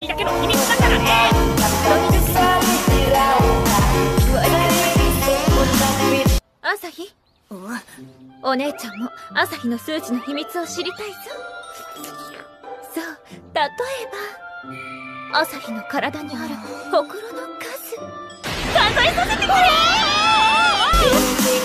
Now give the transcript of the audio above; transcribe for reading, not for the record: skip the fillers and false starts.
だけの秘密だからね。 朝日、お姉ちゃんも朝日の数値の秘密を知りたいぞ。そう、例えば朝日の体にあるほくろの数、数えさせてくれー。